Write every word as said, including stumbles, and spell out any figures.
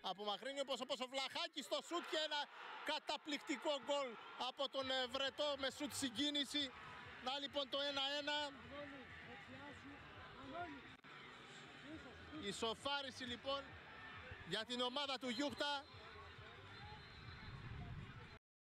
απομακρύνει όπως όπως ο Βλαχάκης στο σουτ και ένα καταπληκτικό γκολ από τον Βρετό με σουτ συγκίνηση. Να λοιπόν το ένα ένα. Η σοφάριση λοιπόν για την ομάδα του Γιούχτα.